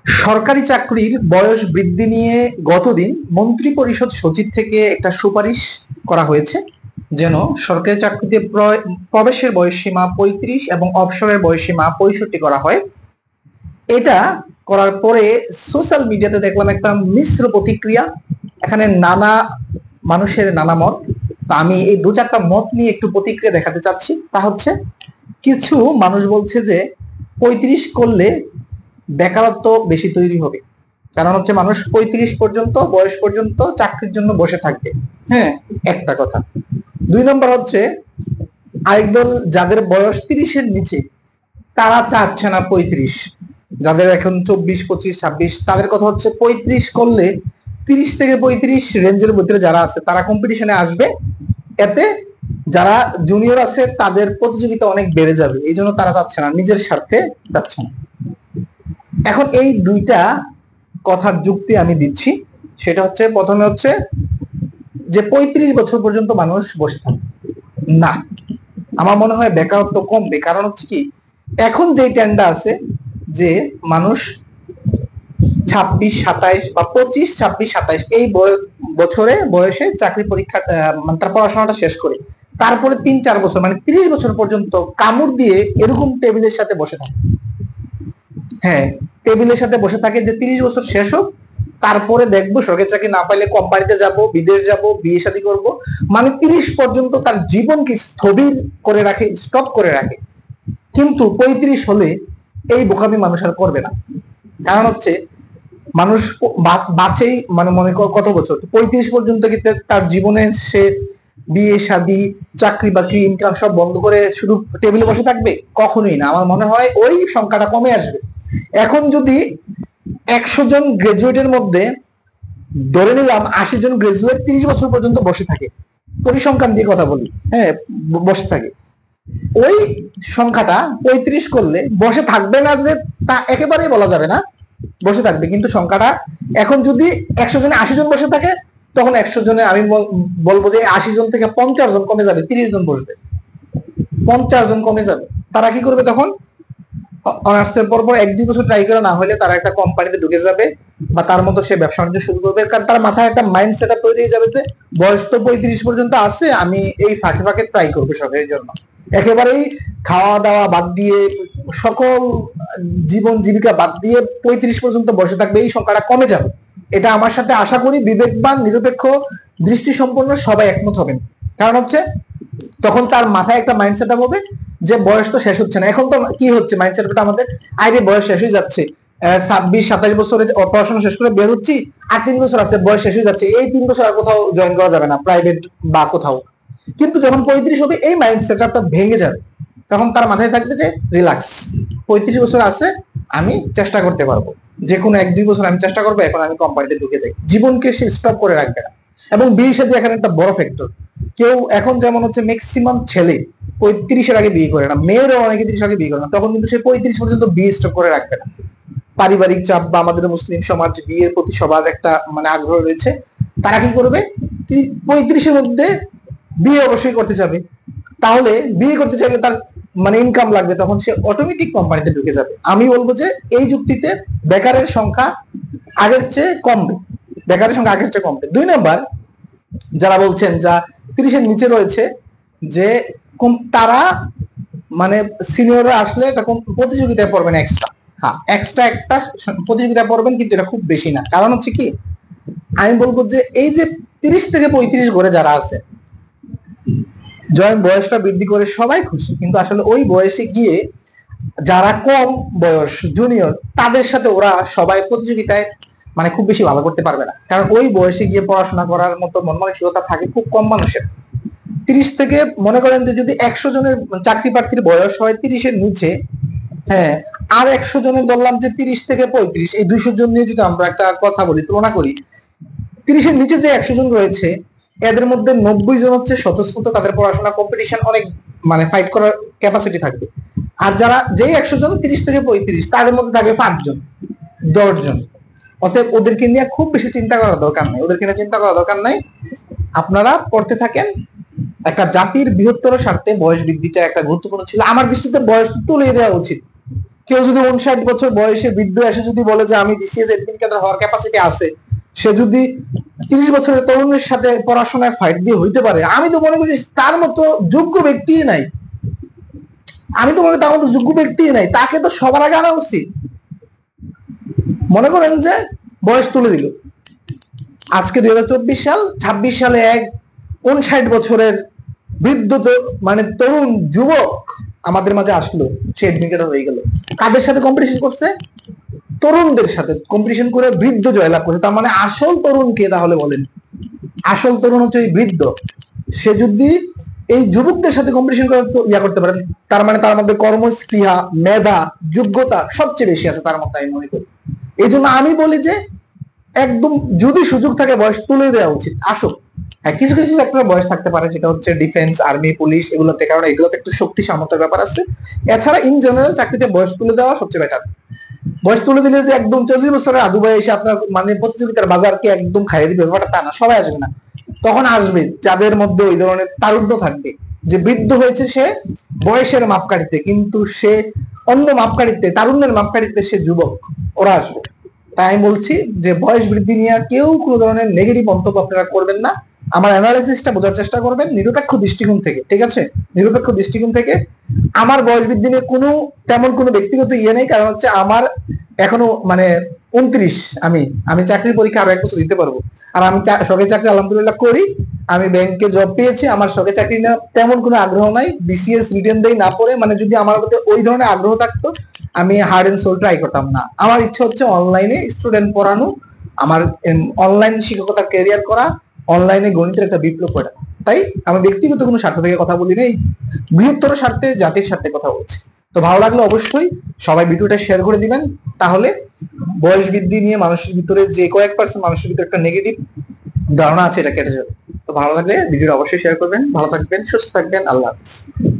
সরকারি চাকরির বয়স বৃদ্ধি নিয়ে গতদিন মন্ত্রী পরিষদ সচিব থেকে একটা সুপারিশ করা হয়েছে, যেন সরকারি চাকরিতে প্রবেশের বয়সসীমা 35 এবং অবসরের বয়সসীমা 65 করা হয়। এটা করার পরে সোশ্যাল মিডিয়াতে দেখলাম একটা মিশ্র প্রতিক্রিয়া। এখানে নানা মানুষের নানা মত। তা আমি এই দু চারটা মত নিয়ে একটু প্রতিক্রিয়া দেখাতে চাচ্ছি। তা হচ্ছে, কিছু মানুষ বলছে যে 35 করলে বেকারত্ব বেশি তৈরি হবে, কারণ হচ্ছে মানুষ 35 পর্যন্ত বয়স পর্যন্ত চাকরির জন্য বসে থাকবে। হ্যাঁ, একটা কথা। 2 নম্বর হচ্ছে, আরেক দল যাদের বয়স 30-এর নিচে তারা চাচ্ছে না 35, যাদের এখন 24, 25, 26, তাদের কথা হচ্ছে 35 করলে 30 থেকে 35 রেঞ্জের ভিতরে যারা আছে তারা কম্পিটিশনে আসবে, এতে যারা জুনিয়র আছে তাদের প্রতিযোগিতা অনেক বেড়ে যাবে, এই জন্য তারা চাচ্ছে না, নিজের স্বার্থে চাচ্ছে না। এখন এই দুইটা কথার যুক্তি আমি দিচ্ছি। সেটা হচ্ছে, প্রথমে হচ্ছে যে 35 বছর পর্যন্ত মানুষ বসে থাকে না, আমার মনে হয় বেকারত্ব কমবে। কারণ হচ্ছে কি, এখন যে ট্রেন্ডটা আছে যে মানুষ 26, 27 বা 25, 26, 27 এই বছরে বয়সে চাকরি পরীক্ষা মানে তার পড়াশোনাটা শেষ করে তারপরে 3-4 বছর মানে 30 বছর পর্যন্ত কামড় দিয়ে এরকম টেবিলের সাথে বসে থাকে। হ্যাঁ, টেবিলের সাথে বসে থাকে যে 30 বছর শেষ হোক, তারপরে দেখবো সরকারি চাকরি না পাইলে কোম্পানিতে যাব, বিদেশ যাব, বিয়ে শাদী করব, মানে 30 পর্যন্ত তার জীবনকে স্থবির করে রাখে, স্টপ করে রাখে। কিন্তু 35 হলে এই বোকামি মানুষ আর করবে না। কারণ হচ্ছে মানুষ বাঁচেই মানে মনে কত বছর, 35 পর্যন্ত কি তার জীবনে সে বিয়ে শাদী চাকরি বাকরি ইনকাম সব বন্ধ করে শুধু টেবিলে বসে থাকবে? কখনোই না। আমার মনে হয় ওই সংখ্যাটা কমে আসবে। এখন যদি 100 জন গ্রাজুয়েটের মধ্যে ধরে নিলাম 80 জন গ্রাজুয়েট 30 বছর পর্যন্ত বসে থাকে, পরিসংখ্যান দিয়ে কথা বলি, হ্যাঁ, বসে থাকে, ওই সংখ্যাটা 35 করলে বসে থাকবে না যে তা একেবারেই বলা যাবে না, বসে থাকবে। কিন্তু সংখ্যাটা এখন যদি 100 জনে 80 জন বসে থাকে, তখন 100 জনে আমি বলবো যে 80 জন থেকে 50 জন কমে যাবে, 30 জন বসবে, 50 জন কমে যাবে। তারা কি করবে তখন? অনার্সের পর 1-2 বছর ট্রাই করে না হলে তারা একটা কোম্পানিতে ঢুকে যাবে বা তার মতো সে ব্যবসা বাণিজ্য শুরু করবে। কারণ তার মাথায় একটা মাইন্ড সেট তৈরি হয়ে যাবে যে বয়স তো 35 পর্যন্ত আছে, আমি এই ফাঁকে ফাঁকে ট্রাই করবো সরকারের জন্য। একেবারেই খাওয়া দাওয়া বাদ দিয়ে, সকল জীবন জীবিকা বাদ দিয়ে 35 পর্যন্ত বসে থাকবে, এই সংখ্যাটা কমে যাবে। এটা আমার সাথে আশা করি বিবেকবান নিরপেক্ষ দৃষ্টি সম্পন্ন সবাই একমত হবেন। কারণ হচ্ছে তখন তার মাথায় একটা মাইন্ডসেট হবে যে বয়স তো শেষ হচ্ছে না। এখন তো কি হচ্ছে মাইন্ডসেটটা আমাদের, আরে বয়স শেষ হয়ে যাচ্ছে, 26-27 বছরে পড়াশোনা শেষ করে বের হচ্ছি, আর 3 বছর আছে, বয়স শেষ হয়ে যাচ্ছে, এই 3 বছর আর কোথাও জয়েন করা যাবে না প্রাইভেট বা কোথাও। কিন্তু যখন 35 হবে এই মাইন্ডসেটটা ভেঙে যাবে, তখন তার মাথায় থাকবে যে রিল্যাক্স, 35 বছর আছে, আমি চেষ্টা করতে পারবো, যে কোনো 1-2 বছর আমি চেষ্টা করবো, এখন আমি কোম্পানিতে ঢুকে যাই। জীবনকে সে স্টপ করে রাখবে না। এবং বিয়ের সাথে এখানে একটা বড় ফ্যাক্টর, কেউ এখন যেমন হচ্ছে ম্যাক্সিমাম ছেলে 35-এর আগে বিয়ে করে না, মেয়েরও অনেকে 30 আগে বিয়ে করে না, তখন কিন্তু সে 35 পর্যন্ত বিয়ে স্টপ করে রাখবে না। পারিবারিক চাপ বা আমাদের মুসলিম সমাজ বিয়ের প্রতি সবার একটা মানে আগ্রহ রয়েছে, তারা কি করবে, 35-এর মধ্যে বিয়ে অবশ্যই করতে যাবে। তাহলে বিয়ে করতে চাইলে তার মানে ইনকাম লাগবে, তখন সে অটোমেটিক কোম্পানিতে ঢুকে যাবে। আমি বলবো যে এই যুক্তিতে বেকারের সংখ্যা আগের চেয়ে কমবে, বেকারের সংখ্যা আগের চেয়ে কমবে। 2 নাম্বার, যারা বলছেন যা 30-এর নিচে রয়েছে, যে তারা মানে সিনিয়ররা আসলে এটা প্রতিযোগিতায় পড়বেন এক্সট্রা, হ্যাঁ এক্সট্রা একটা প্রতিযোগিতায় পড়বেন, কিন্তু এটা খুব বেশি না। কারণ হচ্ছে কি, আমি বলবো যে এই যে 30 থেকে 35 করে যারা আছে, জয়েন বয়সটা বৃদ্ধি করে সবাই খুশি, কিন্তু আসলে ওই বয়সে গিয়ে যারা কম বয়স জুনিয়র, তাদের সাথে ওরা সবাই প্রতিযোগিতায় মানে খুব বেশি ভালো করতে পারবে না। কারণ ওই বয়সে গিয়ে পড়াশোনা করার মতো মন মানসিকতা থাকে খুব কম মানুষের। 30 থেকে মনে করেন যে যদি 100 জনের চাকরি প্রার্থীর বয়স হয় 30-এর নিচে, হ্যাঁ, আর 100 জনের ধরলাম যে 30 থেকে 35, এই 200 জন নিয়ে যদি আমরা একটা কথা বলি, তুলনা করি, 30-এর নিচে যে 100 জন রয়েছে, এদের মধ্যে 90 জন হচ্ছে স্বতঃস্ফূর্ত, তাদের পড়াশোনা কম্পিটিশন অনেক মানে ফাইট করার ক্যাপাসিটি থাকবে। আর যারা যেই 100 জন 30 থেকে 35, তাদের মধ্যে থাকবে 5 জন 10 জন। অতএব ওদেরকে নিয়ে খুব বেশি চিন্তা করার দরকার নাই, ওদেরকে নিয়ে চিন্তা করার দরকার নাই। আপনারা পড়তে থাকেন। একটা জাতির বৃহত্তর স্বার্থে বয়স বৃদ্ধিটা একটা গুরুত্বপূর্ণ ছিল। আমার দৃষ্টিতে বয়স তুলে দেওয়া উচিত, কেউ যদি 59 বছর বয়সে বৃদ্ধ এসে যদি বলে যে আমি বিসিএস এডমিন ক্যাডার হওয়ার ক্যাপাসিটি আছে, সে যদি 30 বছরের তরুণের সাথে পড়াশোনায় ফাইট দিয়ে হইতে পারে, আমি তো মনে করি তার মতো যোগ্য ব্যক্তি নাই। আমি তো মনে করি তার মতো যোগ্য ব্যক্তি নাই, তাকে তো সবার আগে আনা উচিত। মনে করেন যে বয়স তুলে দিল, আজকে 2024 সাল, 26 সালে এক 59 বছরের বৃদ্ধ মানে তরুণ যুবক আমাদের মাঝে আসলো, সে এডমিটেড হয়ে গেল। কাদের সাথে কম্পিটিশন করছে? তরুণদের সাথে কম্পিটিশন করে বৃদ্ধ জয়লাভ করছে। তার মানে আসল তরুণ কে তাহলে বলেন? আসল তরুণ হচ্ছে এই বৃদ্ধ। সে যদি এই যুবকদের সাথে কম্পিটিশন করে ইয়া করতে পারে, তার মানে তার মধ্যে কর্মস্পৃহা, মেধা, যোগ্যতা সবচেয়ে বেশি আছে তার মধ্যে, আমি মনে করি। এই জন্য আমি বলি যে একদম যদি সুযোগ থাকে বয়স তুলে দেওয়া উচিত। আসুক, হ্যাঁ কিছু কিছু সেক্টরে বয়স থাকতে পারে, সেটা হচ্ছে ডিফেন্স, আর্মি, পুলিশ, এগুলোতে, কারণ এগুলোতে একটু শক্তি সামর্থ্যের ব্যাপার আছে। এছাড়া ইন জেনারেল চাকরিতে বয়স তুলে দেওয়া সবচেয়ে বেটার। বয়স তুলে দিলে যে একদম 40 বছরের আদু ভাই এসে আপনার মানে প্রতিযোগিতার বাজারকে একদম খাইয়ে দিবে, ব্যাপারটা তা না। সবাই আসবে না, তখন আসবে যাদের মধ্যে ওই ধরনের তারুণ্য থাকবে, যে বৃদ্ধ হয়েছে সে বয়সের মাপকাঠিতে, কিন্তু সে অন্য মাপকাঠিতে, তারুণ্যের মাপকাঠিতে সে যুবক, ওরা আসবে। তাই আমি বলছি যে বয়স বৃদ্ধি নিয়ে কেউ কোনো ধরনের নেগেটিভ মন্তব্য আপনারা করবেন না। আমার অ্যানালাইসিসটা বোঝার চেষ্টা করবেন নিরপেক্ষ দৃষ্টিকোণ থেকে, ঠিক আছে? নিরপেক্ষ দৃষ্টিকোণ থেকে। আমার বয়স বৃদ্ধি নিয়ে তেমন কোনো ব্যক্তিগত ইয়ে নেই, কারণ হচ্ছে আমার এখনো মানে 29, আমি আমি চাকরির পরীক্ষা আরো 1 বছর দিতে পারবো। আর আমি সরকারি চাকরি আলহামদুলিল্লাহ করি, আমি ব্যাংকে জব পেয়েছি। আমার সরকারি চাকরি না তেমন কোনো আগ্রহ নাই, বিসিএস রিটেন দেই না পড়ে। মানে যদি আমার মধ্যে ওই ধরনের আগ্রহ থাকতো, আমি হার্ড এন্ড সোল ট্রাই করতাম না। আমার ইচ্ছা হচ্ছে অনলাইনে স্টুডেন্ট পড়ানো, আমার অনলাইন শিক্ষকতার ক্যারিয়ার করা, অনলাইনে গণিতের একটা বিপ্লব করা। তাই আমি ব্যক্তিগত কোনো স্বার্থ থেকে কথা বলি নাই, বৃহত্তর স্বার্থে, জাতির স্বার্থে কথা বলছি। তো ভালো লাগলে অবশ্যই সবাই ভিডিওটা শেয়ার করে দিবেন, তাহলে বয়স বৃদ্ধি নিয়ে মানুষের ভিতরে যে কয়েক পার্সেন্ট মানুষের ভিতরে একটা নেগেটিভ ধারণা আছে, এটা কেটে যাবে। তো ভালো লাগলে ভিডিওটা অবশ্যই শেয়ার করবেন। ভালো থাকবেন, সুস্থ থাকবেন, আল্লাহ হাফিজ।